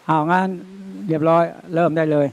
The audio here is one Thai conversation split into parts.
เอางั้นเรียบร้อยเริ่มได้เลย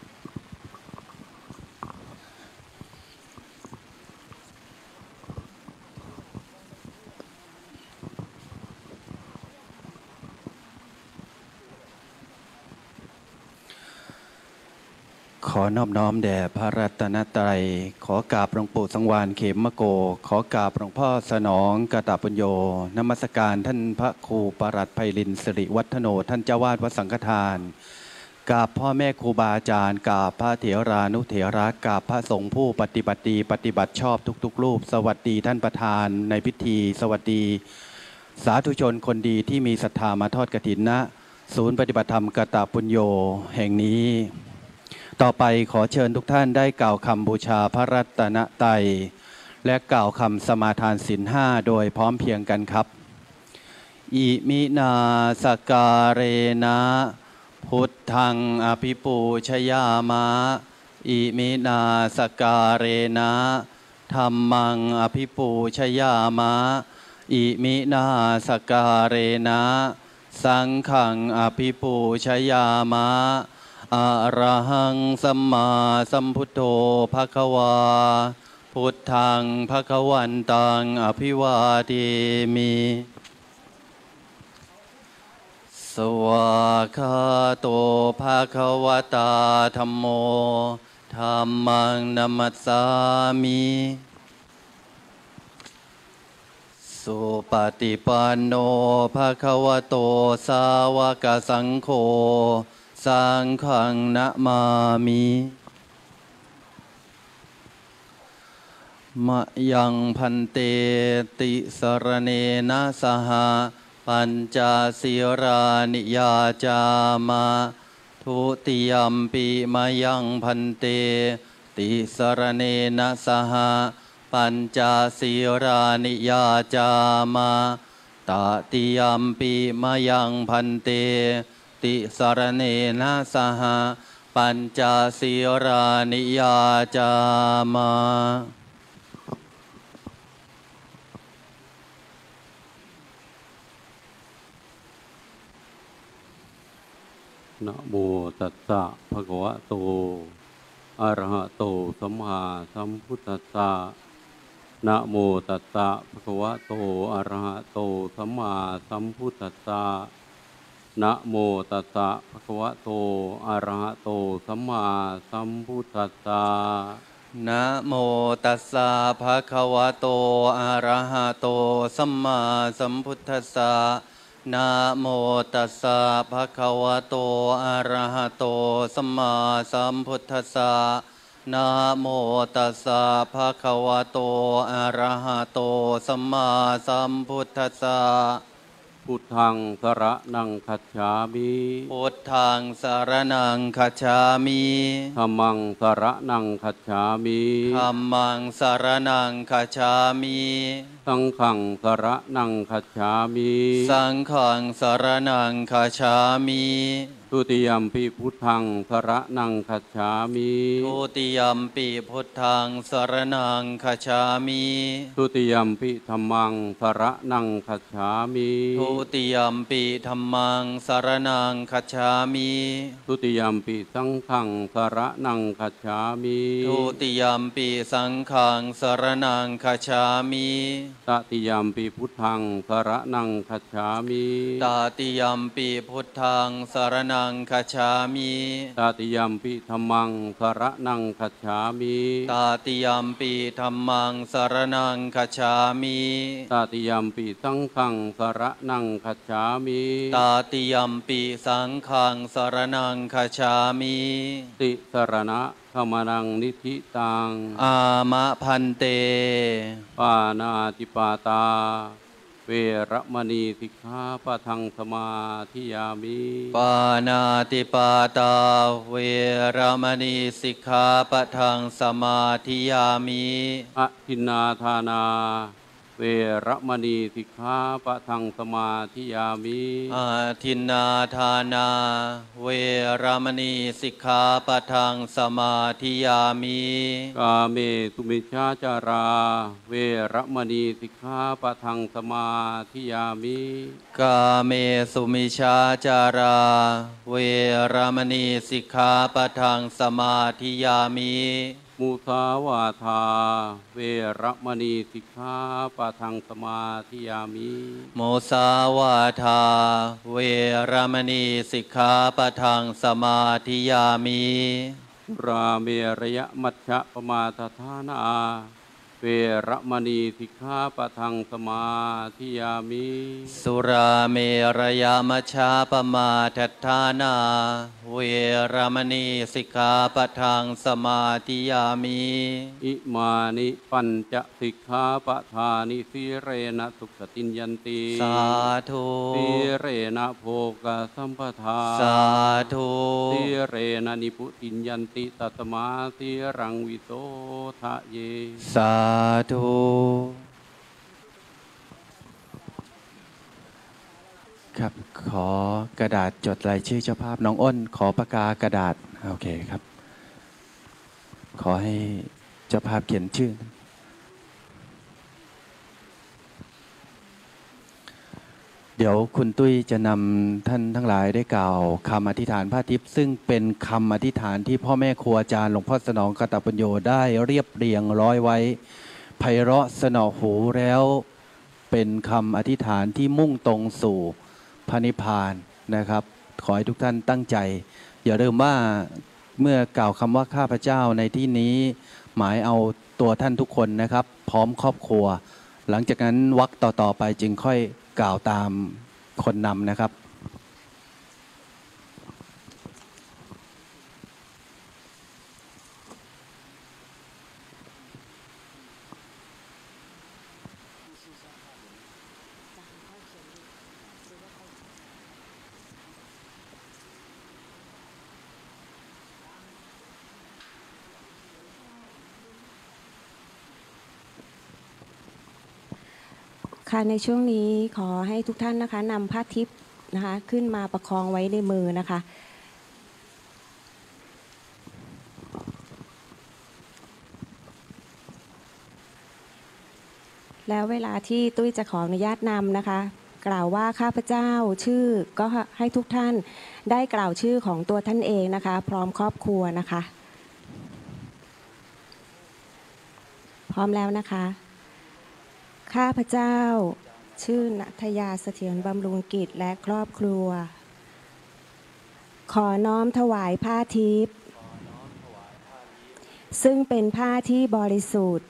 ขอนอบน้อมแด่พระรัตนตรัยขอกราบหลวงปู่สังวาลเขมมโกขอกราบหลวงพ่อสนองกตปุญโญนมัสการท่านพระครูปรัตน์ไพลินสิริวัฒโนท่านเจ้าวาดวัดสังฆทานกราบพ่อแม่ครูบาอาจารย์กราบพระเถรานุเถระกราบพระสงฆ์ผู้ปฏิบัติดีปฏิบัติชอบทุกๆรูปสวัสดีท่านประธานในพิธีสวัสดีสาธุชนคนดีที่มีศรัทธามาทอดกฐินณศูนย์ปฏิบัติธรรมกตปุญโญแห่งนี้ต่อไปขอเชิญทุกท่านได้กล่าวคำบูชาพระรัตนตรัยและกล่าวคำสมาทานศีลห้าโดยพร้อมเพรียงกันครับอิมินาสการเรนะพุทธังอภิปูชยามะอิมินาสการเรนะธัมมังอภิปูชยามะอิมินาสการเรนะสังฆังอภิปูชยามะอะระหังสัมมาสัมพุทโธภควาพุทธังภควันตังอภิวาเทมิสวากขาโตภควตาธัมโมธัมมังนัมมัสสามิสุปฏิปันโนภควโตสาวกสังโฆสังฆังนะมามิมะยังพันเตติสรเนนะสหปัญจศีรานิยาจามะทุติยัมปิมะยังพันเตติสรเนนะสหปัญจศีรานิยาจามะตติยัมปิมะยังพันเตติสรเนนะสหปัญจศีรานิยาจามะนะโมตัสสะภะคะวะโตอะระหะโตสัมมาสัมพุทธัสสะนะโมตัสสะภะคะวะโตอะระหะโตสัมมาสัมพุทธัสสะนะโมตัสสะภะคะวะโตอะระหะโตสัมมาสัมพุทธัสสะนะโมตัสสะภะคะวะโตอะระหะโตสัมมาสัมพุทธัสสะนะโมตัสสะภะคะวะโตอะระหะโตสัมมาสัมพุทธัสสะนะโมตัสสะภะคะวะโตอะระหะโตสัมมาสัมพุทธัสสะพุทธังสรณังคัจฉามิพุทธังสรณังคัจฉามิธัมมังสรณังคัจฉามิธัมมังสรณังคัจฉามิสังฆังสรณังคัจฉามิสังฆังสรณังคัจฉามิทุติยัมปิพุทธังสรณังคัจฉามิทุติยัมปิพุทธังสรณังคัจฉามิทุติยัมปิธัมมังสรณังคัจฉามิทุติยัมปิธัมมังสรณังคัจฉามิทุติยัมปิสังฆังสรณังคัจฉามิทุติยัมปิสังฆังสรณังคัจฉามิตติยัมปิพุทธังสรณังคัจฉามิตติยัมปิพุทธังสรณังคัจฉามิตติยัมปิธัมมังสรณังคัจฉามิตติยัมปิธัมมังสรณังคัจฉามิตติยัมปิสังฆังสรณังคัจฉามิตติยัมปิสังฆังสรณังคัจฉามิติสรณะขมานังนิธิตังอามะพันเตปานาติปาตาเวรมณีสิกขาปะทังสมาธิยามิปานาติปาตาเวรมณีสิกขาปะทังสมาธิยามิอทินนาทานาเวระมณีสิกขาปะทังสมาธิยามิอาทินนาทานาเวรมณีสิกขาปะทังสมาธิยามิกาเมสุมิชฌาจาราเวระมณีสิกขาปะทังสมาธิยามิกาเมสุมิชฌาจาราเวรมณีสิกขาปะทังสมาธิยามิมุสาวาทาเวระมณีสิกขาปะทังสมาธิยามิมุสาวาทาเวรมณีสิกขาปะทังสมาธิยามิราเมระยะมัชฌะปมาทฐานาเวระมณีสิกขาปะทังสมาธิยามิสุราเมรยามัชฌะปมาทัฏฐานาเวรมณีสิกขาปะทังสมาธิยามิอิมานิปัญจสิกขาปะทานิสีเรนะสุขติญญันติสาธุสีเรนะโภคสัมปทาสาธุสีเรนะนิพุติญญันติตัสมาสีรังวิโสทะเยสาธุครับขอกระดาษจดรายชื่อเจ้าภาพน้องอ้นขอปากกากระดาษโอเคครับขอให้เจ้าภาพเขียนชื่อเดี๋ยวคุณตุ้ยจะนำท่านทั้งหลายได้กล่าวคำอธิษฐานพระทิพย์ซึ่งเป็นคำอธิษฐานที่พ่อแม่ครูอาจารย์หลวงพ่อสนองกตปัญโยได้เรียบเรียงร้อยไว้ไพเราะสนอหูแล้วเป็นคำอธิษฐานที่มุ่งตรงสู่พระนิพพานนะครับขอให้ทุกท่านตั้งใจอย่าลืมว่าเมื่อกล่าวคำว่าข้าพเจ้าในที่นี้หมายเอาตัวท่านทุกคนนะครับพร้อมครอบครัวหลังจากนั้นวรรคต่อไปจึงค่อยกล่าวตามคนนำนะครับในช่วงนี้ขอให้ทุกท่านนะคะนำผ้าทิพย์นะคะขึ้นมาประคองไว้ในมือนะคะแล้วเวลาที่ตุ้ยจะขออนุญาตนำนะคะกล่าวว่าข้าพเจ้าชื่อก็ให้ทุกท่านได้กล่าวชื่อของตัวท่านเองนะคะพร้อมครอบครัวนะคะพร้อมแล้วนะคะข้าพเจ้าชื่อณัฐยาเสถียรบำรุงกิจและครอบครัวขอน้อมถวายผ้าทิพย์ซึ่งเป็นผ้าที่บริสุทธิ์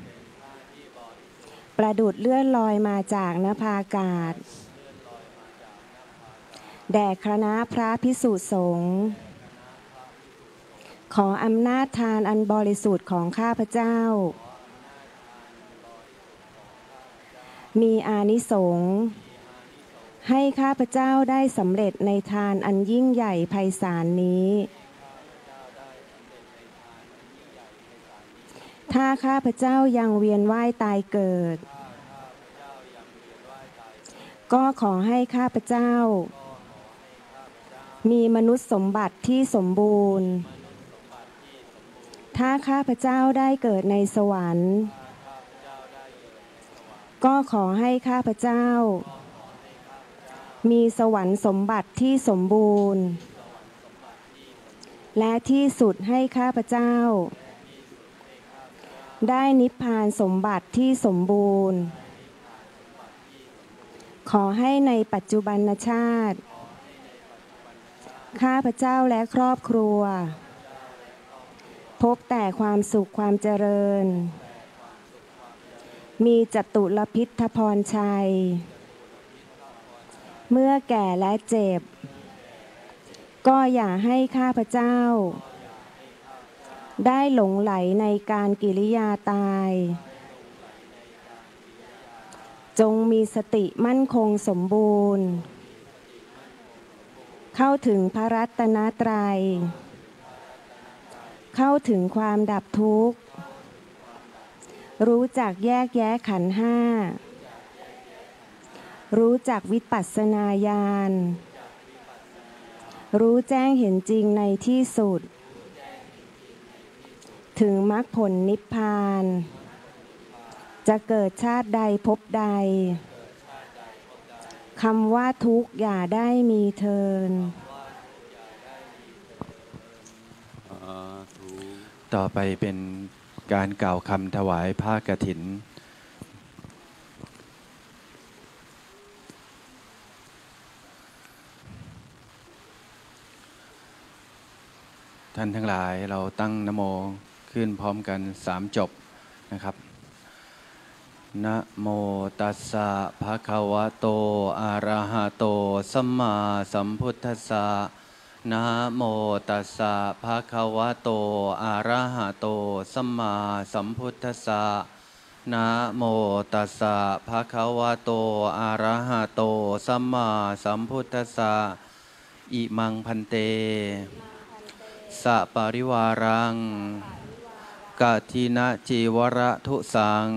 ประดุจเลื่อนลอยมาจากนภาอากาศแด่คณะพระภิกษุสงฆ์ขออำนาจทานอันบริสุทธิ์ของข้าพเจ้ามีอานิสงส์ให้ข้าพเจ้าได้สำเร็จในทานอันยิ่งใหญ่ไพศาลนี้ถ้าข้าพเจ้ายังเวียนว่ายตายเกิดก็ขอให้ข้าพเจ้ามีมนุษย์สมบัติที่สมบูรณ์ถ้าข้าพเจ้าได้เกิดในสวรรค์ก็ขอให้ข้าพเจ้ามีสวรรค์สมบัติที่สมบูรณ์และที่สุดให้ข้าพเจ้าได้นิพพานสมบัติที่สมบูรณ์ขอให้ในปัจจุบันชาติข้าพเจ้าและครอบครัวพบแต่ความสุขความเจริญมีจตุรพิทธพรชัยเมื่อแก่และเจ็บก็อย่าให้ข้าพเจ้าได้หลงไหลในการกิริยาตายจงมีสติมั่นคงสมบูรณ์เข้าถึงพระรัตนตรัยเข้าถึงความดับทุกข์รู้จักแยกแยะขันธ์ห้ารู้จักวิปัสสนาญาณรู้แจ้งเห็นจริงในที่สุดถึงมรรคผลนิพพานจะเกิดชาติใดภพใดคำว่าทุกข์อย่าได้มีเทินต่อไปเป็นการกล่าวคำถวายผ้ากฐินท่านทั้งหลายเราตั้งนะโมขึ้นพร้อมกัน3 จบนะครับนะโมตัสสะภะคะวะโตอะระหะโตสัมมาสัมพุทธัสสะนะโมตัสสะภะคะวะโตอะระหะโตสัมมาสัมพุทธัสสะนะโมตัสสะภะคะวะโตอะระหะโตสัมมาสัมพุทธัสสะอิมังพันเตสัปริวารังกทินะจีวระทุสัง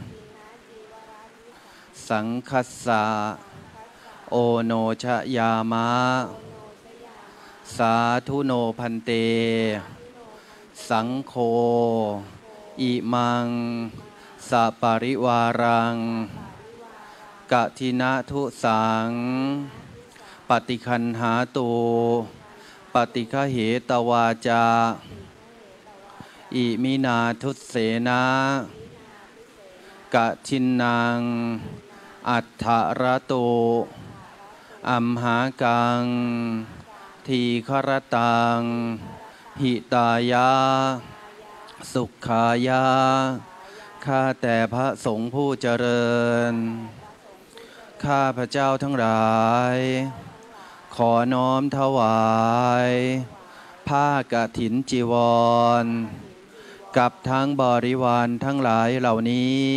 สังคัสสะโอโนชยามะสาธุโนพันเตสังโฆอิมังสัปริวารังกทินะทุสังปฏิคันหาตุปฏิฆเหตวาจาอิมินาทุเสนะกะทินนังอัฏฐระโตอัมหากังทีฆรตังหิตายะสุขายะข้าแต่พระสงฆ์ผู้เจริญข้าพระเจ้าทั้งหลายขอน้อมถวายผ้ากฐินจีวรกับทั้งบริวารทั้งหลายเหล่านี้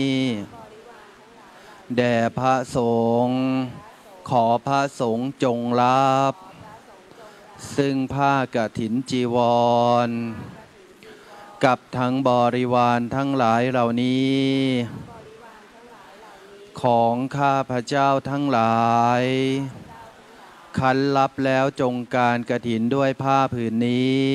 แด่พระสงฆ์ขอพระสงฆ์จงรับซึ่งผ้ากฐินจีวรกับทั้งบริวารทั้งหลายเหล่านี้ของข้าพระเจ้าทั้งหลายคันรับแล้วจงการกฐินด้วยผ้าผืนนี้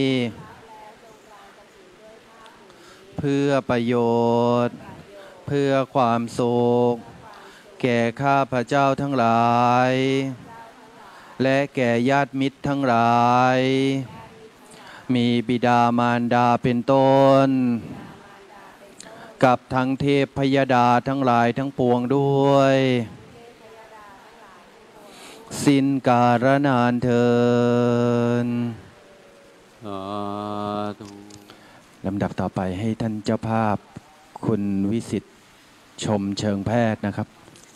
เพื่อประโยชน์เพื่อความสุขแก่ข้าพระเจ้าทั้งหลายและแก่ญาติมิตรทั้งหลายมีบิดามารดาเป็นต้นกับทั้งเทพพยดาทั้งหลายทั้งปวงด้วยสิ้นกาลนานเทินลำดับต่อไปให้ท่านเจ้าภาพคุณวิสิทธิ์ชมเชิงแพทย์นะครับ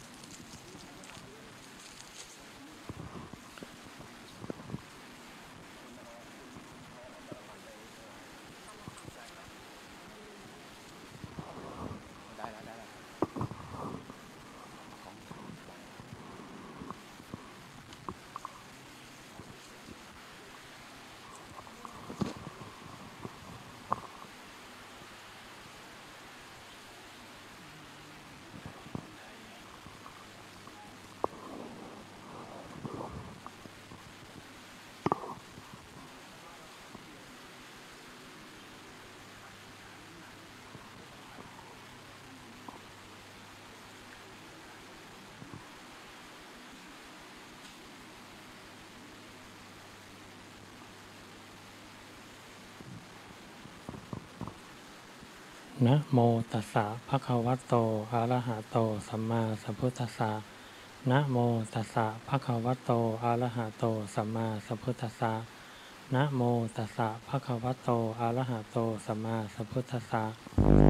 นะโมตัสสะภะคะวะโตอะระหะโตสัมมาสัมพุทธัสสะนะโมตัสสะภะคะวะโตอะระหะโตสัมมาสัมพุทธัสสะนะโมตัสสะภะคะวะโตอะระหะโตสัมมาสัมพุทธัสสะ